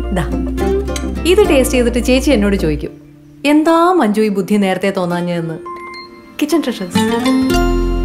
ദാ ഇത് ടേസ്റ്റ് ചെയ്തിട്ട് ചേച്ചി എന്നോട് ചോദിക്കും, എന്താ മഞ്ജു ഈ ബുദ്ധി നേരത്തെ തോന്നാഞ്ഞെന്ന്. Kitchen treasures.